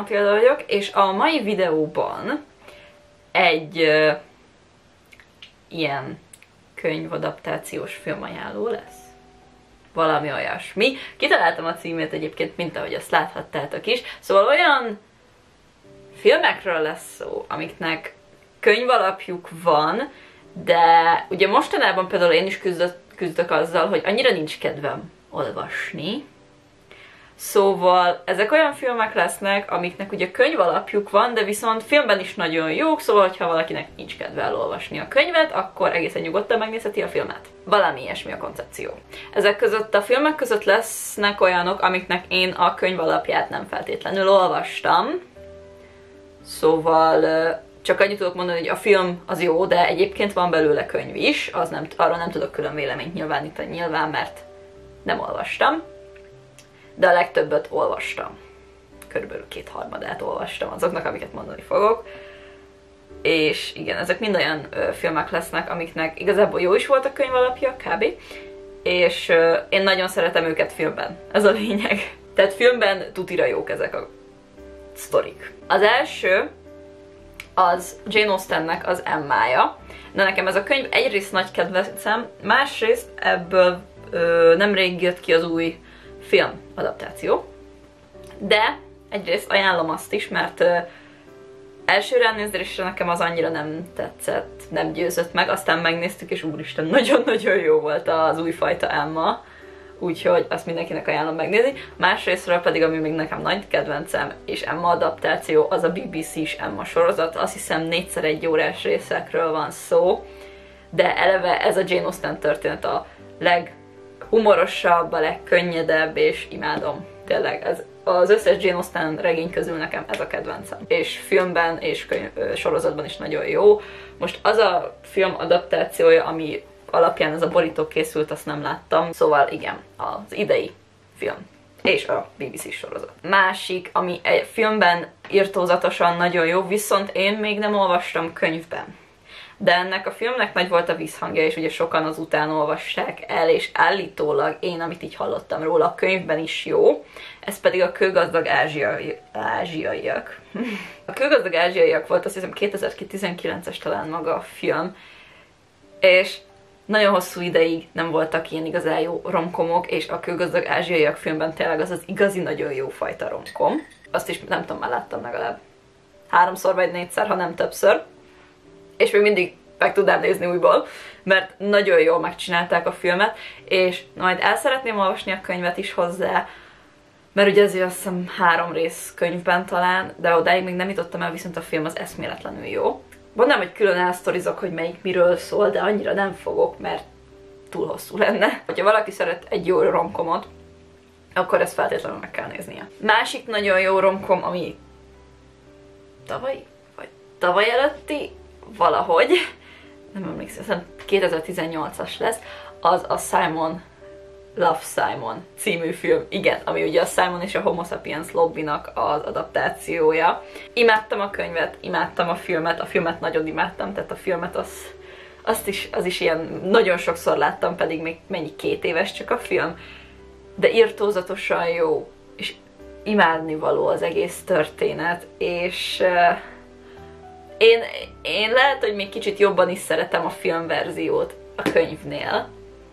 Matilda vagyok, és a mai videóban egy ilyen könyvadaptációs filmajánló lesz. Valami olyasmi. Kitaláltam a címét egyébként, mint ahogy azt láthattátok is. Szóval olyan filmekről lesz szó, amiknek könyvalapjuk van, de ugye mostanában például én is küzdök azzal, hogy annyira nincs kedvem olvasni. Szóval ezek olyan filmek lesznek, amiknek ugye könyvalapjuk van, de viszont filmben is nagyon jók, szóval hogyha valakinek nincs kedve elolvasni a könyvet, akkor egészen nyugodtan megnézheti a filmet. Valami ilyesmi a koncepció. Ezek között a filmek között lesznek olyanok, amiknek én a könyvalapját nem feltétlenül olvastam. Szóval csak annyit tudok mondani, hogy a film az jó, de egyébként van belőle könyv is, arról nem tudok külön véleményt nyilvánítani nyilván, mert nem olvastam. De a legtöbbet olvastam. Körülbelül 2/3 olvastam azoknak, amiket mondani fogok. És igen, ezek mind olyan filmek lesznek, amiknek igazából jó is volt a könyv alapja, kb. És én nagyon szeretem őket filmben. Ez a lényeg. Tehát filmben tutira jók ezek a sztorik. Az első az Jane Austennek az Emmája. De nekem ez a könyv egyrészt nagy kedvencem, másrészt ebből nemrég jött ki az új film adaptáció, de egyrészt ajánlom azt is, mert első ránézésre nekem az annyira nem tetszett, nem győzött meg, aztán megnéztük, és úristen, nagyon-nagyon jó volt az újfajta Emma, úgyhogy azt mindenkinek ajánlom megnézni. Másrésztről pedig, ami még nekem nagy kedvencem, és Emma adaptáció, az a BBC-s Emma sorozat, azt hiszem 4x1 órás részekről van szó, de eleve ez a Jane Austen történet a leghumorosabb, a legkönnyedebb, és imádom. Tényleg, az összes Jane Austen regény közül nekem ez a kedvencem. És filmben és sorozatban is nagyon jó. Most az a film adaptációja, ami alapján ez a borító készült, azt nem láttam. Szóval igen, az idei film. És a BBC sorozat. Másik, ami egy filmben irtózatosan nagyon jó, viszont én még nem olvastam könyvben. De ennek a filmnek nagy volt a visszhangja, és ugye sokan azután olvassák el, és állítólag én, amit így hallottam róla, a könyvben is jó. Ez pedig a Kőgazdag ázsiaiak. A Kőgazdag ázsiaiak volt, azt hiszem 2019-es talán maga a film, és nagyon hosszú ideig nem voltak ilyen igazán jó romkomok, és a Kőgazdag ázsiaiak filmben tényleg az az igazi nagyon jó fajta romkom. Azt is nem tudom, már láttam legalább 3-szor vagy 4-szer, ha nem többször. És még mindig meg tudnám nézni újból, mert nagyon jól megcsinálták a filmet, és majd el szeretném olvasni a könyvet is hozzá, mert ugye azért azt hiszem 3 rész könyvben talán, de odáig még nem jutottam el, viszont a film az eszméletlenül jó. Mondanám, hogy külön elsztorizok, hogy melyik miről szól, de annyira nem fogok, mert túl hosszú lenne. Ha valaki szeret egy jó romkomot, akkor ezt feltétlenül meg kell néznie. Másik nagyon jó romkom, ami tavaly előtti, valahogy, nem emlékszem, 2018-as lesz, az a Love, Simon című film, igen, ami ugye a Simon és a Homo sapiens lobbynak az adaptációja. Imádtam a könyvet, imádtam a filmet nagyon imádtam, tehát a filmet az is ilyen nagyon sokszor láttam, pedig még mennyi 2 éves csak a film, de irtózatosan jó, és imádnivaló az egész történet, és én lehet, hogy még kicsit jobban is szeretem a filmverziót a könyvnél.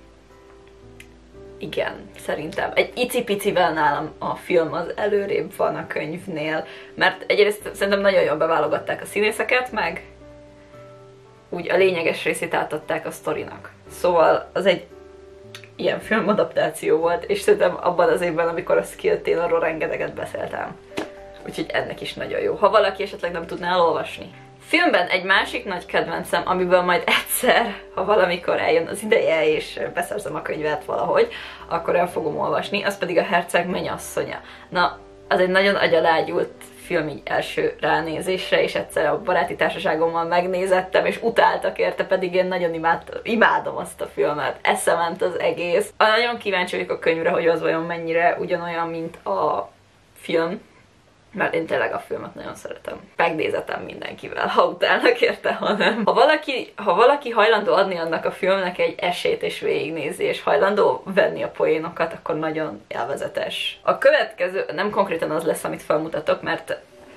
Igen, szerintem. Egy icipicivel nálam a film az előrébb van a könyvnél, mert egyrészt szerintem nagyon jól beválogatták a színészeket, meg úgy a lényeges részét átadták a sztorinak. Szóval az egy ilyen filmadaptáció volt, és szerintem abban az évben, amikor azt kijött, én arról rengeteget beszéltem. Úgyhogy ennek is nagyon jó, ha valaki esetleg nem tudná elolvasni. Filmben egy másik nagy kedvencem, amiből majd egyszer, ha valamikor eljön az ideje, és beszerzem a könyvet valahogy, akkor el fogom olvasni, az pedig a Herceg mennyasszonya. Na, az egy nagyon agyalágyult film így első ránézésre, és egyszer a baráti társaságommal megnézettem, és utáltak érte, pedig én nagyon imádom azt a filmet. Eszement az egész. Nagyon kíváncsi vagyok a könyvre, hogy az vajon mennyire ugyanolyan, mint a film, mert én tényleg a filmet nagyon szeretem. Megnézetem mindenkivel, ha utálnak érte, ha nem. Ha valaki hajlandó adni annak a filmnek egy esélyt és végignézi, és hajlandó venni a poénokat, akkor nagyon élvezetes. A következő nem konkrétan az lesz, amit felmutatok, mert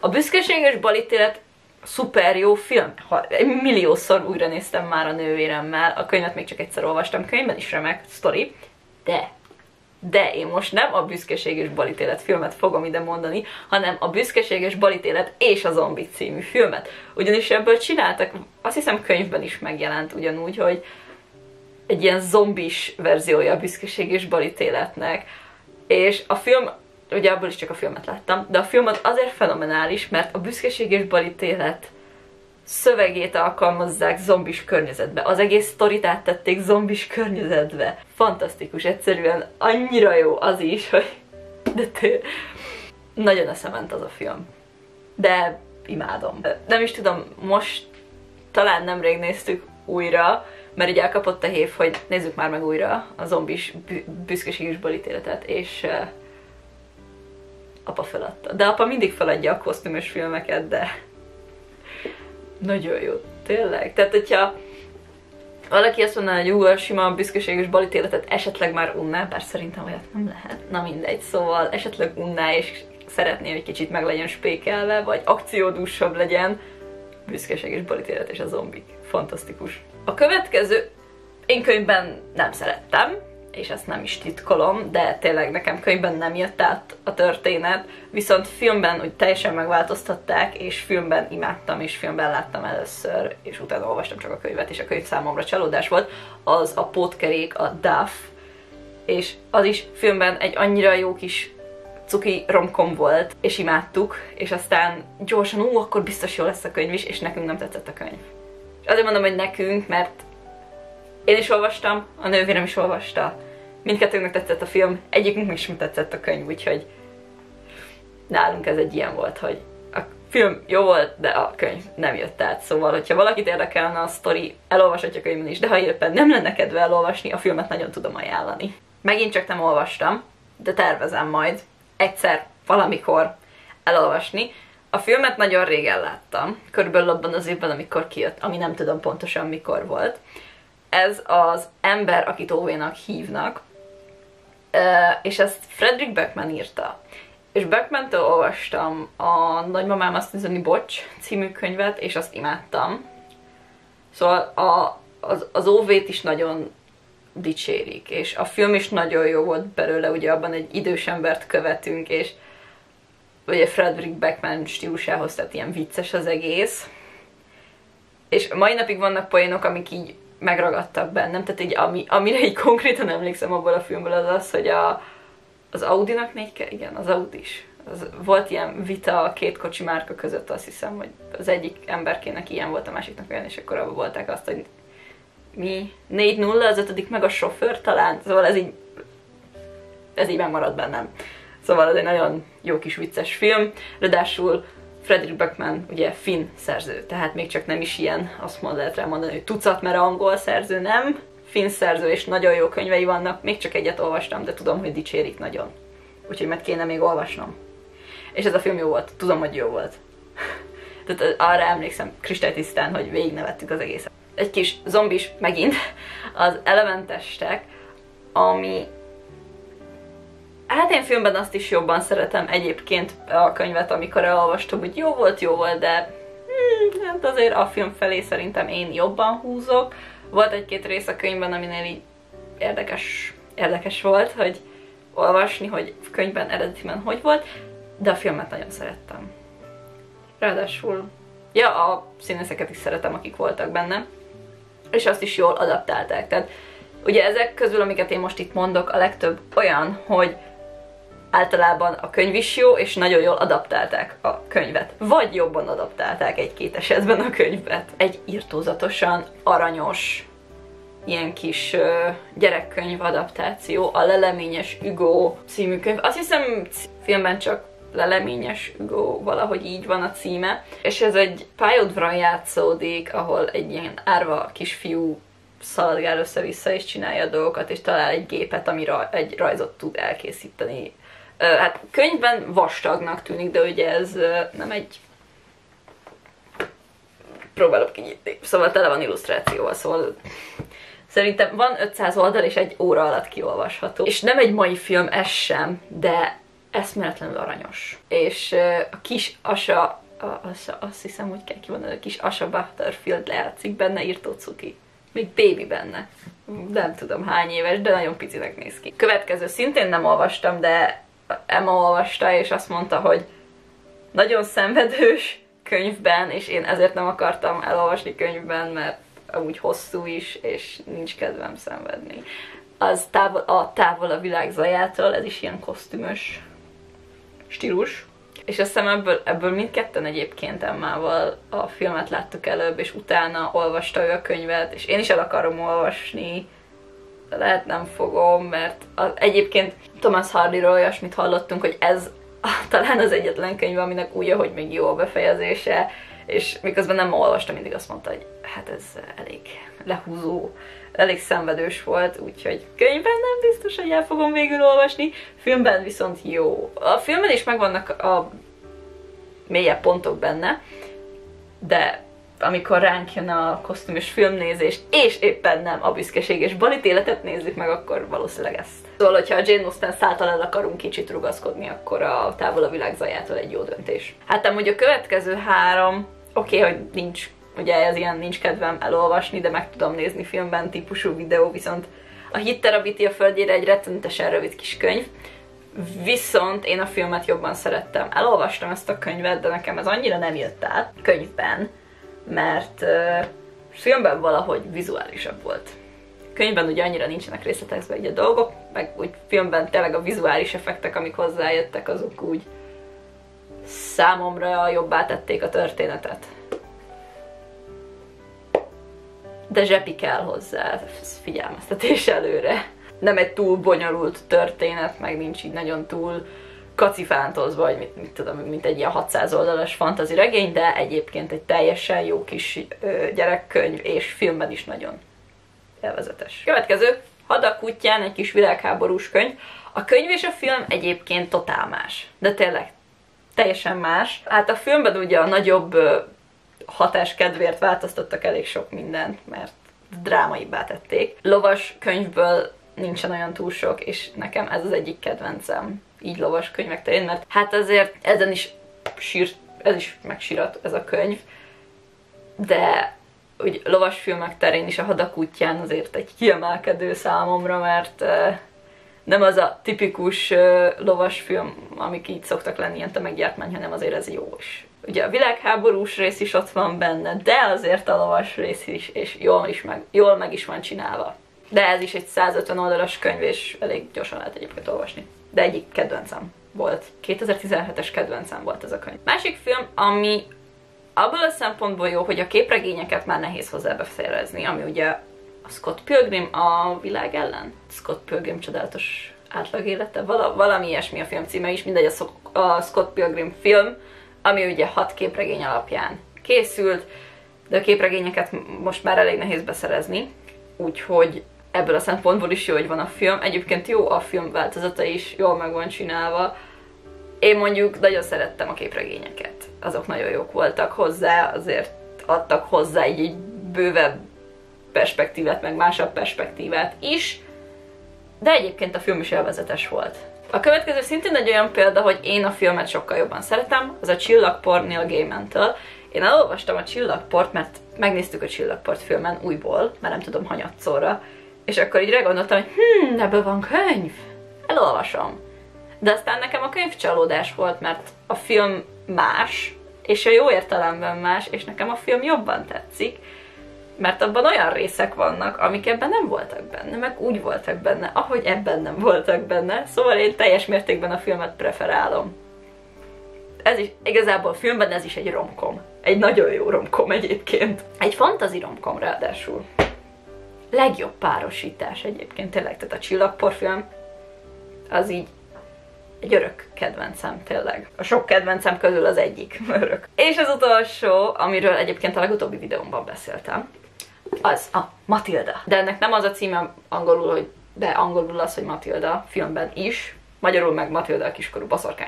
A büszkeséges balítélet szuper jó film. Milliószor újra néztem már a nővéremmel, a könyvet még csak egyszer olvastam, könyvben is remek sztori, de én most nem a büszkeséges balítélet filmet fogom ide mondani, hanem a büszkeséges balítélet és a zombik című filmet. Ugyanis ebből csináltak, azt hiszem könyvben is megjelent ugyanúgy, hogy egy ilyen zombis verziója a büszkeséges balítéletnek. És a film, ugye abból is csak a filmet láttam, de a film az azért fenomenális, mert a büszkeséges balítélet szövegét alkalmazzák zombis környezetbe. Az egész sztorit áttették zombis környezetbe. Fantasztikus, egyszerűen annyira jó az is, hogy nagyon eszement az a film. De imádom. Nem is tudom, most talán nemrég néztük újra, mert így elkapott a hév, hogy nézzük már meg újra a zombis büszkeséges balítéletet, és apa feladta. De apa mindig feladja a kosztümös filmeket, de nagyon jó, tényleg. Tehát, hogyha valaki azt mondaná, hogy a sima büszkeséges balítéletet esetleg már unná, bár szerintem olyat nem lehet, na mindegy, szóval esetleg unná, és szeretné, hogy kicsit meg legyen spékelve, vagy akciódúsabb legyen, büszkeséges balítélet és a zombik. Fantasztikus. A következő, én könyvben nem szerettem, és ezt nem is titkolom, de tényleg nekem könyvben nem jött át a történet, viszont filmben úgy teljesen megváltoztatták, és filmben imádtam, és filmben láttam először, és utána olvastam csak a könyvet, és a könyv számomra csalódás volt, az a Pótkerék, a Duff, és az is filmben egy annyira jó kis cuki romkom volt, és imádtuk, és aztán gyorsan, akkor biztos jó lesz a könyv is, és nekünk nem tetszett a könyv. És azért mondom, hogy nekünk, mert én is olvastam, a nővérem is olvasta, mindkettőnknek tetszett a film, egyikünknek sem tetszett a könyv, úgyhogy nálunk ez egy ilyen volt, hogy a film jó volt, de a könyv nem jött át. Szóval, hogyha valakit érdekelne a sztori, elolvashatja könyvben is, de ha éppen nem lenne kedve elolvasni, a filmet nagyon tudom ajánlani. Megint csak nem olvastam, de tervezem majd egyszer, valamikor elolvasni. A filmet nagyon régen láttam, körülbelül abban az évben, amikor kijött, ami nem tudom pontosan mikor volt. Ez az Ember, akit Ovénak hívnak, és ezt Fredrik Backman írta. És Backmantől olvastam a Nagymamám azt üzeni, bocs című könyvet, és azt imádtam. Szóval az OV-t is nagyon dicsérik, és a film is nagyon jó volt belőle, ugye abban egy idős embert követünk, és ugye Fredrik Backman stílusához, tehát ilyen vicces az egész. És mai napig vannak poénok, amik így megragadtak bennem, tehát így amire így konkrétan emlékszem abból a filmből az, hogy az Audinak igen, az Audis. Volt ilyen vita a két kocsi márka között, azt hiszem, hogy az egyik emberkének ilyen volt, a másiknak olyan, és akkor abban volták azt, hogy mi? 4-0, az ötödik meg a sofőr talán, szóval ez így megmaradt bennem. Szóval ez egy nagyon jó kis vicces film, ráadásul Fredrik Backman ugye finn szerző, tehát még csak nem is ilyen, azt lehet rá mondani, hogy tucat, mert angol szerző, nem. Finn szerző, és nagyon jó könyvei vannak, még csak egyet olvastam, de tudom, hogy dicsérik nagyon. Úgyhogy meg kéne még olvasnom. És ez a film jó volt, tudom, hogy jó volt. Tehát arra emlékszem kristálytisztán, hogy végignevettük az egészet. Egy kis zombis, megint, az Elementestek, ami... Hát én filmben azt is jobban szeretem egyébként a könyvet, amikor elolvastam, hogy jó volt, de hát azért a film felé szerintem én jobban húzok. Volt egy-két rész a könyvben, aminél így érdekes volt, hogy olvasni, hogy könyvben eredetiben hogy volt, de a filmet nagyon szerettem. Ráadásul, a színészeket is szeretem, akik voltak benne, és azt is jól adaptálták. Tehát ugye ezek közül, amiket én most itt mondok, a legtöbb olyan, hogy általában a könyv is jó, és nagyon jól adaptálták a könyvet. Vagy jobban adaptálták egy-két esetben a könyvet. Egy irtózatosan aranyos, ilyen kis gyerekkönyv adaptáció, a Leleményes Hugo című könyv. Azt hiszem filmben csak Leleményes Hugo, valahogy így van a címe. És ez egy pályaudvaron játszódik, ahol egy ilyen árva kisfiú szaladgál össze-vissza és csinálja a dolgokat, és talál egy gépet, ami egy rajzot tud elkészíteni. Hát könyvben vastagnak tűnik, de ugye ez nem egy... Próbálok kinyitni. Szóval tele van illusztrációval, szóval... Szerintem van 500 oldal, és egy óra alatt kiolvasható. És nem egy mai film, ez sem, de eszméletlenül aranyos. És a kis Asa azt hiszem, hogy kell kimondani, a kis Asha Butterfield lejátszik benne, írtó cuki. Még baby benne. Nem tudom hány éves, de nagyon picinek néz ki. Következő szintén nem olvastam, de Emma olvasta, és azt mondta, hogy nagyon szenvedős könyvben, és én ezért nem akartam elolvasni könyvben, mert amúgy hosszú is, és nincs kedvem szenvedni. Az Távol a világ zajától, ez is ilyen kosztümös stílus. És azt hiszem ebből mindketten egyébként Emmával a filmet láttuk előbb, és utána olvasta ő a könyvet, és én is el akarom olvasni, de lehet nem fogom, mert egyébként Thomas Hardyról olyasmit hallottunk, hogy ez talán az egyetlen könyv, aminek úgy, hogy még jó a befejezése, és miközben nem olvastam, mindig azt mondta, hogy hát ez elég lehúzó, elég szenvedős volt, úgyhogy könyvben nem biztos, hogy el fogom végül olvasni, filmben viszont jó. A filmben is megvannak a mélyebb pontok benne, de amikor ránk jön a kosztümös filmnézés, és éppen nem a büszkeség és balit életet nézzük meg, akkor valószínűleg ezt. Szóval, hogyha a Jane Austen száltal el akarunk kicsit rugaszkodni, akkor a Távol a világ zajától egy jó döntés. Hát amúgy a következő 3, oké, hogy nincs, ugye ez ilyen nincs kedvem elolvasni, de meg tudom nézni filmben típusú videó, viszont a Hitterabiti a földjére egy rettenetesen rövid kis könyv, viszont én a filmet jobban szerettem. Elolvastam ezt a könyvet, de nekem ez annyira nem jött át könyvben, mert filmben valahogy vizuálisabb volt. Könyvben ugye annyira nincsenek részletezve így a dolgok, meg úgy filmben tényleg a vizuális effektek, amik hozzájöttek, azok úgy számomra jobbá tették a történetet. De zsepi kell hozzá, ez figyelmeztetés előre. Nem egy túl bonyolult történet, meg nincs így nagyon túl kacifántozva, vagy mit tudom, mint egy ilyen 600 oldalas fantasy regény, de egyébként egy teljesen jó kis gyerekkönyv, és filmben is nagyon élvezetes. Következő, Hadak útján, egy kis világháborús könyv. A könyv és a film egyébként totál más, de tényleg teljesen más. Hát a filmben ugye a nagyobb hatás kedvéért változtattak elég sok mindent, mert drámaibbá tették. Lovas könyvből nincsen olyan túl sok, és nekem ez az egyik kedvencem, így lovas könyvek terén, mert hát azért ezen is ez is megsírat ez a könyv, de úgy lovas filmek terén is a Hadak útján azért egy kiemelkedő számomra, mert nem az a tipikus lovas film, amik így szoktak lenni, ilyen tömeggyártmány, hanem azért ez jó is. Ugye a világháborús rész is ott van benne, de azért a lovas rész is, és jól meg is van csinálva. De ez is egy 150 oldalas könyv, és elég gyorsan lehet egyébként olvasni. De egyik kedvencem volt. 2017-es kedvencem volt ez a könyv. Másik film, ami abból a szempontból jó, hogy a képregényeket már nehéz hozzá beszerezni, ami ugye a Scott Pilgrim a világ ellen. Scott Pilgrim csodálatos átlagélete, valami ilyesmi a film címe is, mindegy, a Scott Pilgrim film, ami ugye 6 képregény alapján készült, de a képregényeket most már elég nehéz beszerezni, úgyhogy ebből a szempontból is jó, hogy van a film. Egyébként jó a film változata is, jól meg van csinálva. Én mondjuk nagyon szerettem a képregényeket. Azok nagyon jók voltak hozzá, azért adtak hozzá egy bővebb perspektívát, meg másabb perspektívát is, de egyébként a film is élvezetes volt. A következő szintén egy olyan példa, hogy én a filmet sokkal jobban szeretem, az a Csillagport Neil Gaiman-től. Én elolvastam a Csillagport, mert megnéztük a Csillagport filmen újból, már nem tudom hanyatszorra, és akkor így gondoltam, hogy ebből van könyv, elolvasom. De aztán nekem a könyv csalódás volt, mert a film más, és a jó értelemben más, és nekem a film jobban tetszik, mert abban olyan részek vannak, amik ebben nem voltak benne, meg úgy voltak benne, ahogy ebben nem voltak benne, szóval én teljes mértékben a filmet preferálom. Ez is, igazából a filmben ez is egy romkom. Egy nagyon jó romkom egyébként. Egy fantasy romkom ráadásul. Legjobb párosítás egyébként tényleg, tehát a Csillagpor film az így egy örök kedvencem tényleg. A sok kedvencem közül az egyik örök. És az utolsó, amiről egyébként a legutóbbi videómban beszéltem, az a Matilda. De ennek nem az a címe angolul, de angolul az, hogy Matilda, filmben is, magyarul meg Matilda a kiskorú boszorkány.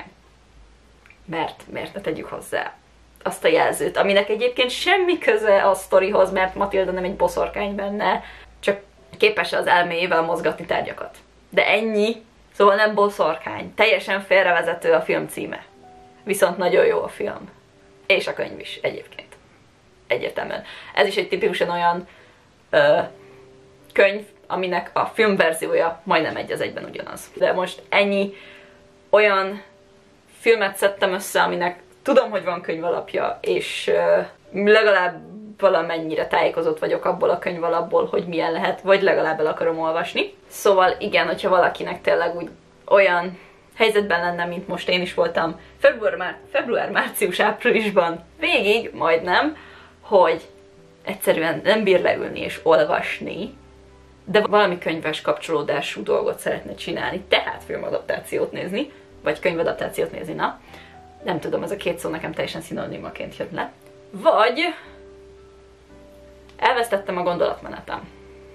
Miért ne tegyük hozzá azt a jelzőt, aminek egyébként semmi köze a sztorihoz, mert Matilda nem egy boszorkány benne, csak képes az elméjével mozgatni tárgyakat. De ennyi, szóval nem boszorkány. Teljesen félrevezető a film címe. Viszont nagyon jó a film. És a könyv is egyébként. Egyértelműen. Ez is egy tipikusan olyan könyv, aminek a filmverziója majdnem egy az egyben ugyanaz. De most ennyi olyan filmet szedtem össze, aminek tudom, hogy van könyvalapja, és legalább valamennyire tájékozott vagyok abból a könyvalapból, hogy milyen lehet, vagy legalább el akarom olvasni. Szóval igen, hogyha valakinek tényleg úgy olyan helyzetben lenne, mint most én is voltam február, március, áprilisban végig, majdnem, hogy egyszerűen nem bír leülni és olvasni, de valami könyves kapcsolódású dolgot szeretne csinálni, tehát filmadaptációt nézni, vagy könyvadaptációt nézni, na. Nem tudom, ez a két szó nekem teljesen szinonimaként jött le. Vagy elvesztettem a gondolatmenetem.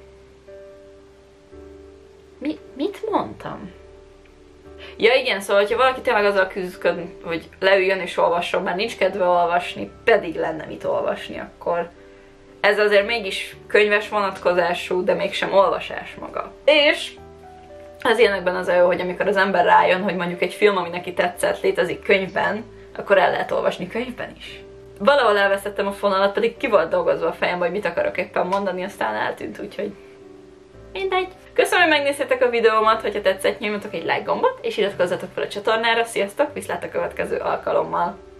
Mit mondtam? Ja igen, szóval, ha valaki tényleg azzal küzdköd, hogy leüljön és olvasson, már nincs kedve olvasni, pedig lenne mit olvasni, akkor ez azért mégis könyves vonatkozású, de mégsem olvasás maga. És az ilyenekben az a jó, hogy amikor az ember rájön, hogy mondjuk egy film, ami neki tetszett, létezik könyvben, akkor el lehet olvasni könyvben is. Valahol elvesztettem a fonalat, pedig ki volt dolgozva a fejemben, hogy mit akarok éppen mondani, aztán eltűnt, úgyhogy mindegy. Köszönöm, hogy megnéztétek a videómat, hogyha tetszett, nyomjatok egy like gombot, és iratkozzatok fel a csatornára. Sziasztok, viszlát a következő alkalommal!